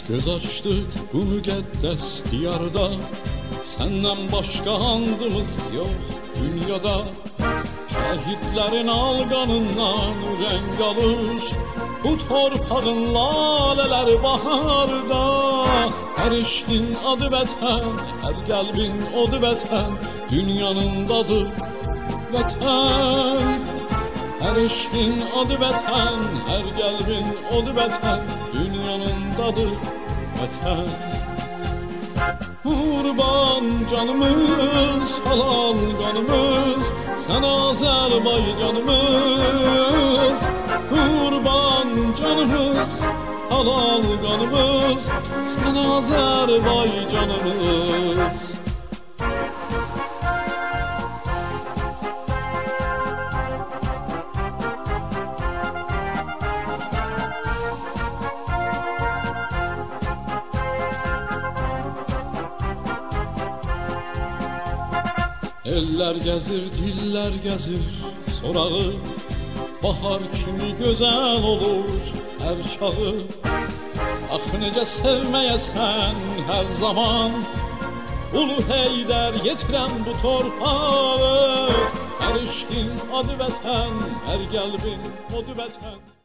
Göz açtık bu müqəddəs diyarda, səndən başqa andımız yox dünyada. Şəhidlərin alqanından rəng alır bu torpağın lalələri baharda. Hər eşqin adı vətən, hər qəlbin odu vətən, dünyanın dadı vətən. Hər eşqin adı vətən, hər qəlbin odu vətən, dünyanın dadı vətən. Qurban canımız, halal qanımız, sən Azərbaycanımız. Qurban canımız, halal qanımız, sən Azərbaycanımız. Eller gəzir, diller gəzir sorağı, bahar kimi gözəl olur hər çağı. Ax necə sevməyəsən hər zaman, Ulu Heydər yetirən bu torpağı. Hər eşqin adı vətən, hər qəlbin odu vətən.